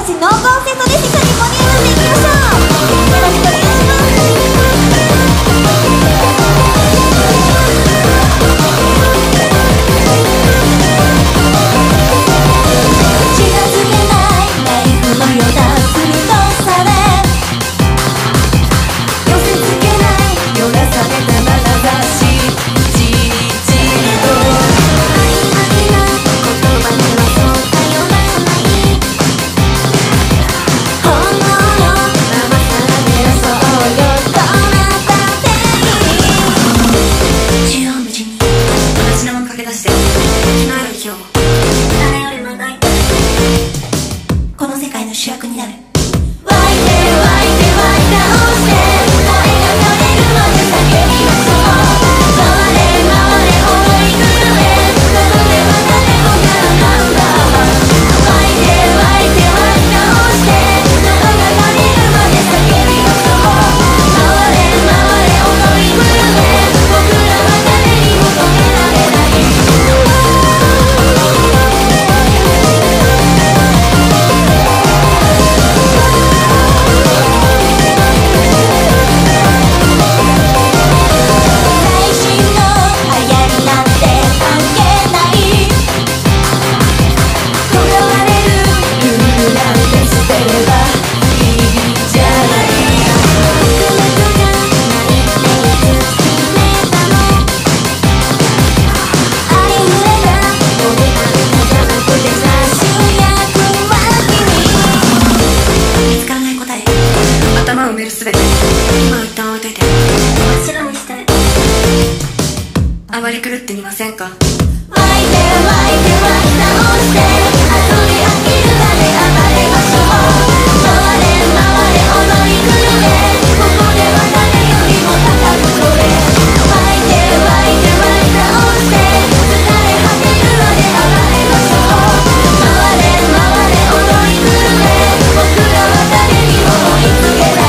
ち濃厚セットです。一緒に盛り上がっていきましょう。よろしくお願いします。近づけないナイフのような鋭さで寄せつけないよらされた眼差し、じりじりと曖昧な言葉にはそう頼らない本能のままさら照らそうよ。どなたでいい縦横無尽に同じ名も駆け出して昨日より今日誰よりもないこの世界の主役になる。湧いて湧いて湧い倒して燃えが枯れるまで叫びましょう。回れ回れ思い狂えどこでは誰もがナンバーワン。湧いて湧いて倒して喉が枯れるまで叫びましょう。回れ回れ思い狂え僕らは誰にも止められない。最新の流行りなんて関係ないとらわれるルールなんて捨てればいいんじゃない。僕らがないっていつ決めたの。ありふれた俺なんかじゃなくてさ主役は君。見つからない答え頭を埋めるすべて今を一旦置いといて真っ白にして暴れ狂ってみませんか。湧いて湧いて湧い倒して遊び飽きるまで暴れましょう。回れ回れ踊り狂えここでは誰よりも高く飛べ。湧いて湧いて倒して疲れ果てるまで暴れましょう。回れ回れ踊り狂え僕らは誰にも追いつけない。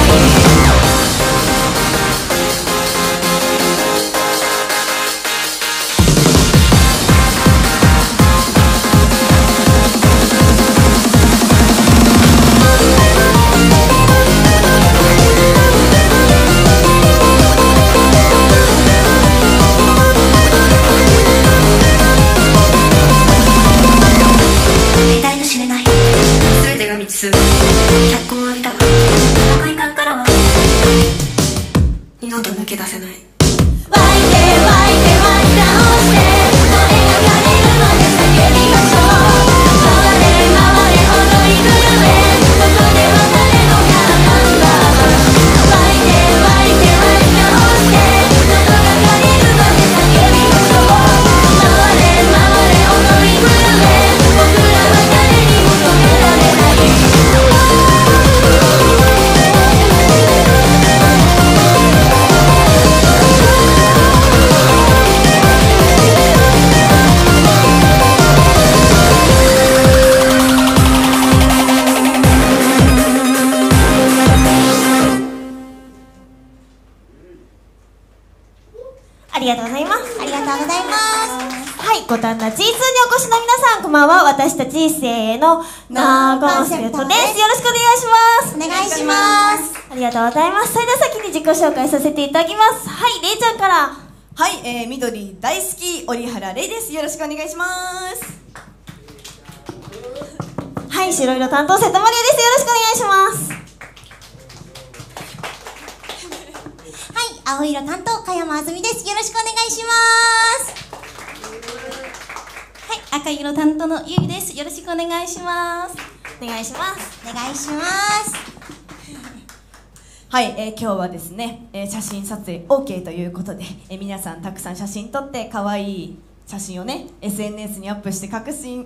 得体の知れない全てが未知数脚光を浴びた赤い缶からは二度と抜け出せない。湧いて倒して声が枯れるまで叫びましょう。回れ回れ踊り狂えここでは誰もがナンバーワン。湧いて倒して喉が枯れるまで叫びましょう。回れ回れ踊り狂え僕らは誰にも止められない。ありがとうございます。ありがとうございます。はい、五反田 G2 にお越しの皆さん、こんばんは。私たちせーの、ノーコンセプトです。よろしくお願いします。お願いします。ありがとうございます。それでは先に自己紹介させていただきます。はい、れいちゃんから。 はい、緑大好き折原れいです。よろしくお願いします。 はい、白色担当瀬戸まりやです。よろしくお願いします。 はい、青色担当加山あずみです。よろしくお願いします。 はい、赤色担当のゆいです。よろしくお願いします。 お願いします。 お願いします。 はい、今日はですね、写真撮影 OK ということで、皆さんたくさん写真撮って可愛い写真をね SNS にアップして拡散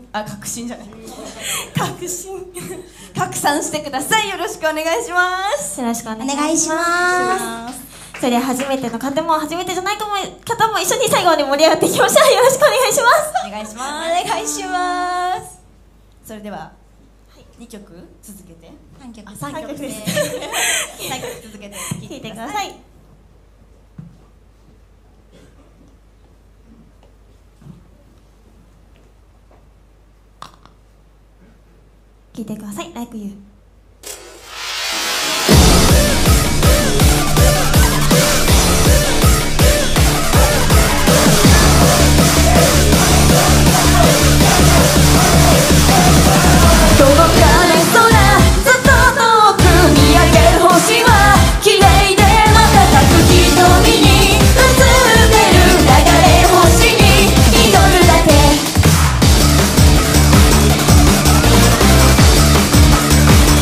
してください。よろしくお願いします。 よろしくお願いします。 お願いします。 それでは初めての方も初めてじゃない方も一緒に最後まで盛り上がっていきましょう。よろしくお願いします。 お願いします。 お願いします。 それでは、2曲続けて 3曲 3曲です。 3曲続けて聴聞いてください。 聴いてください。 Like You。 届かない空、ずっと遠く見上げる星は綺麗で瞬く瞳に映ってる流れ星に祈るだけ。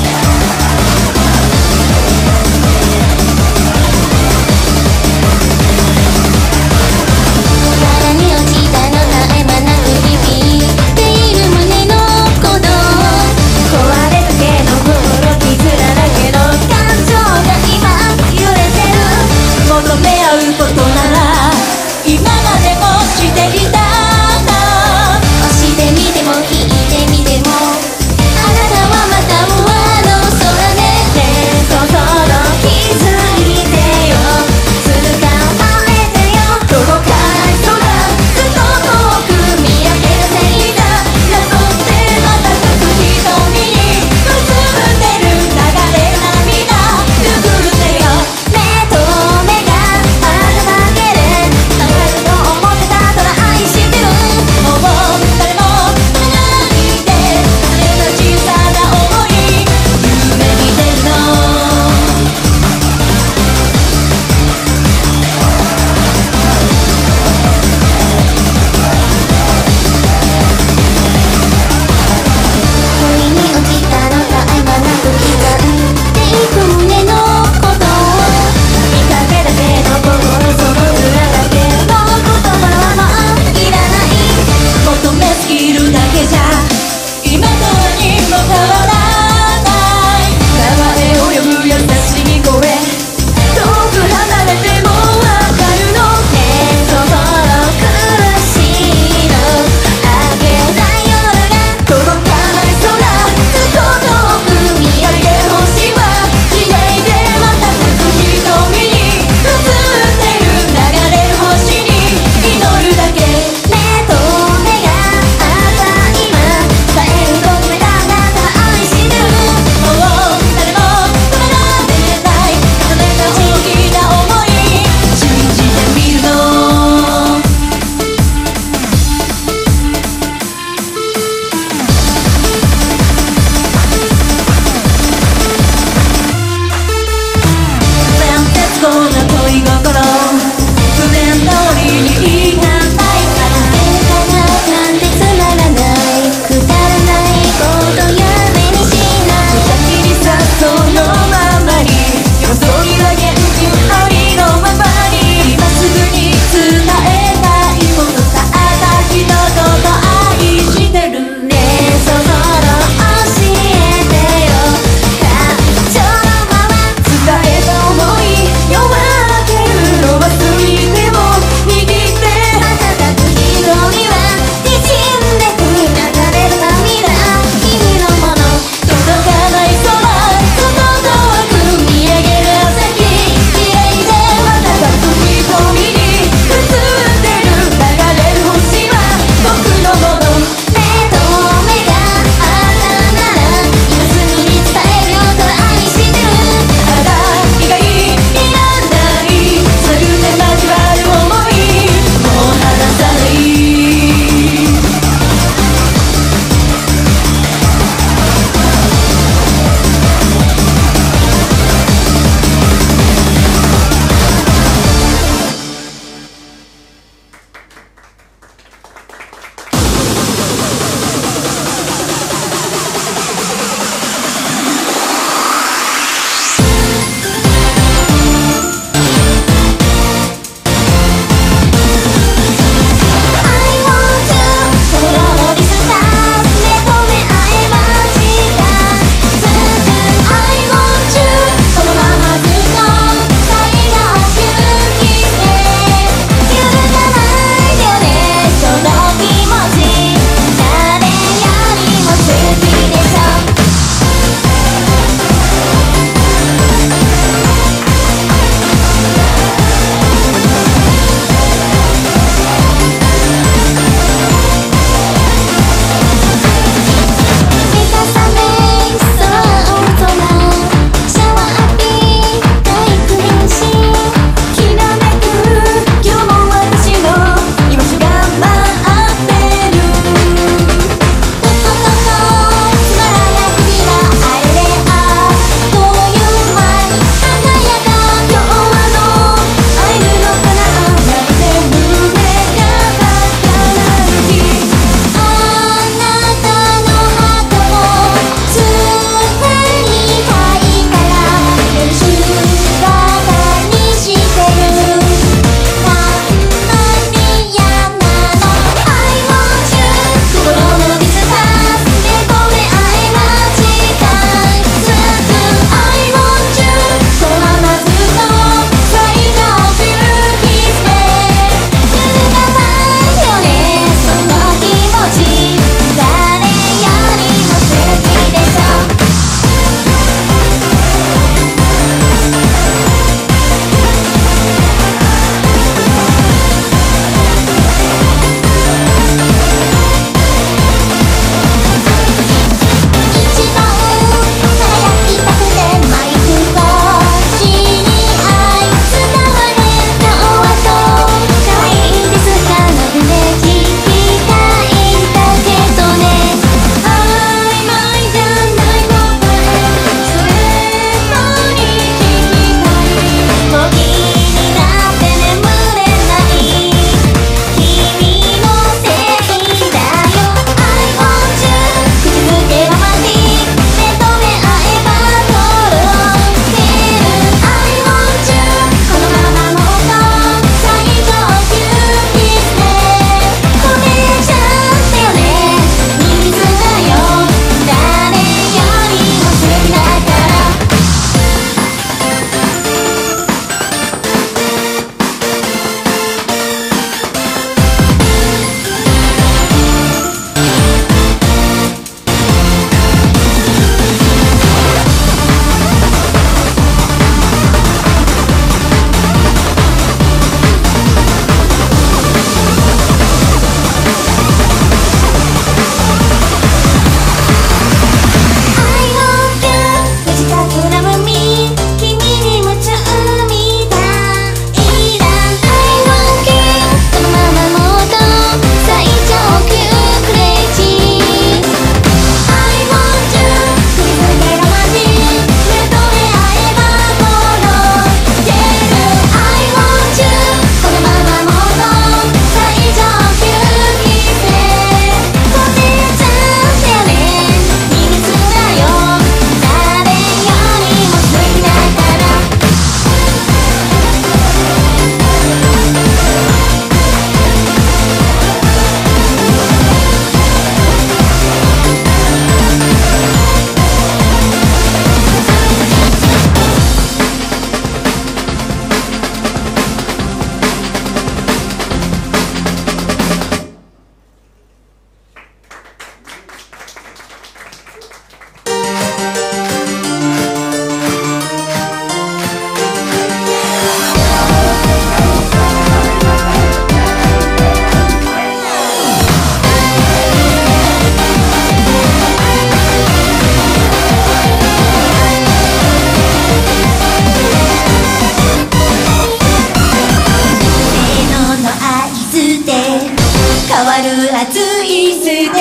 いステージ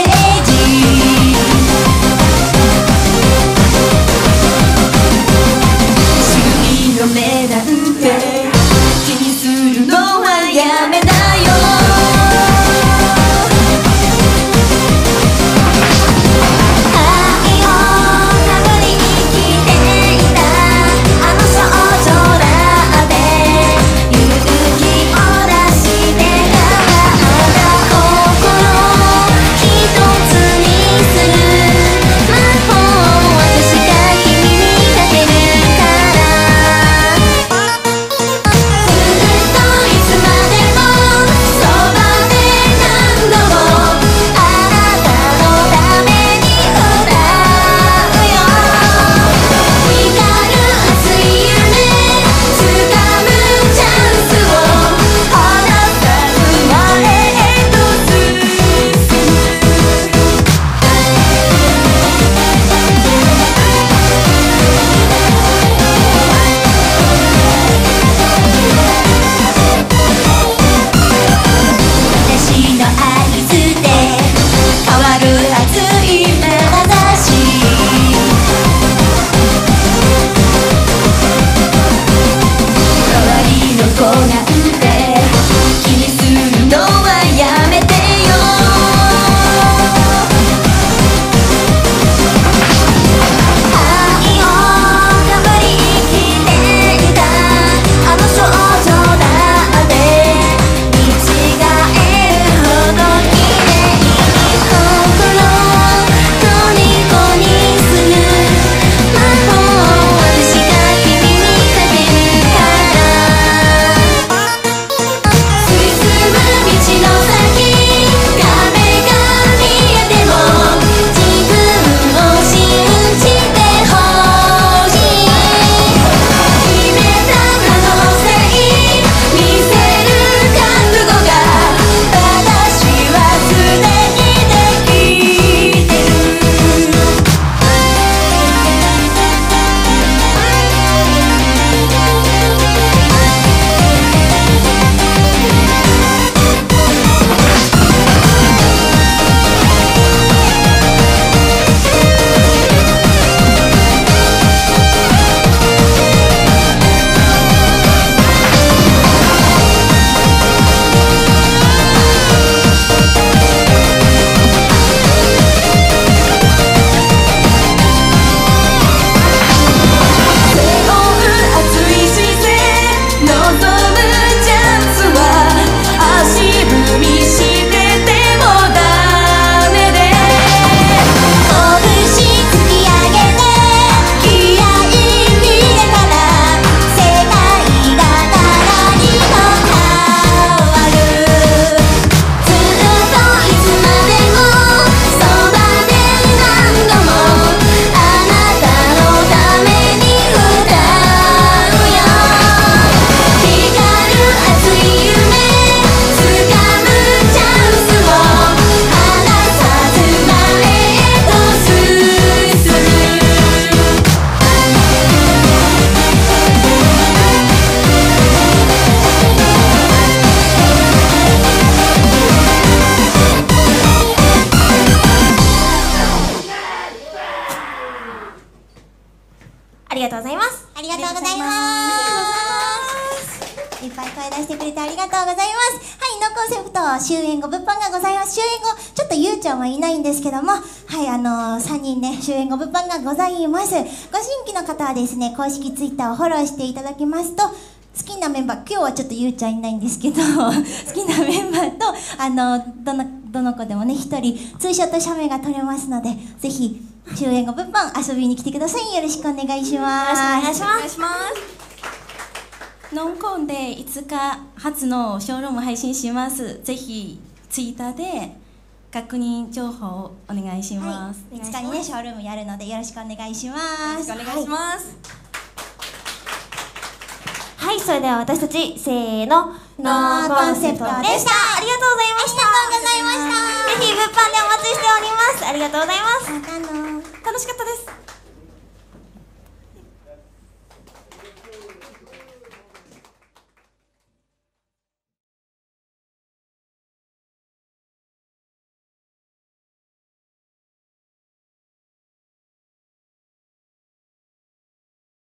周囲の目なんて気にするのはやめなよ愛をたぐり生きていたあの少女だって勇気を出して叶った心一つにする魔法私が君にかけるからずっといつまでもそばで何度もあなたのために歌うよ光る熱い夢掴むチャンスを離さず前へと進む私の合図で変わる熱い眼差し周りの子なんて気にするのはやめてよ愛をたぐり生きていたあの少女だって見違えるほど綺麗に心虜にする魔法私が君にかけるから進む道の先壁が見えても自分を信じてほしい秘めた可能性見せる覚悟が私はすでにできてる背負う熱い視線望むチャンスは足踏みしててもダメで拳突き上げて気合い入れたら世界がガラリと変わるずっといつまでもそばで何度もあなたのために歌うよ光る熱い夢掴むチャンスを離さず前へと進むありがとうございます。ありがとうございます。いっぱい声出してくれてありがとうございます。はい、のコンセプト、終演後物販がございます。終演後、ちょっとゆうちゃんはいないんですけども、はい、3人ね、終演後物販がございます。ご新規の方はですね、公式ツイッターをフォローしていただきますと、好きなメンバー、今日はちょっとゆうちゃんいないんですけど、好きなメンバーと、どの子でもね、一人、ツーショット写メが撮れますので、ぜひ、終演後物販遊びに来てください。よろしくお願いします。 よろしくお願いします。ノンコンで5日初のショールーム配信します。ぜひツイッターで確認情報をお願いします。 はい、5日にねショールームやるのでよろしくお願いします。 よろしくお願いします。 はい、それでは私たちせーのノーコンセプトでした。ありがとうございました。 ありがとうございました。ぜひ物販でお待ちしております。ありがとうございます。 また楽しかったです。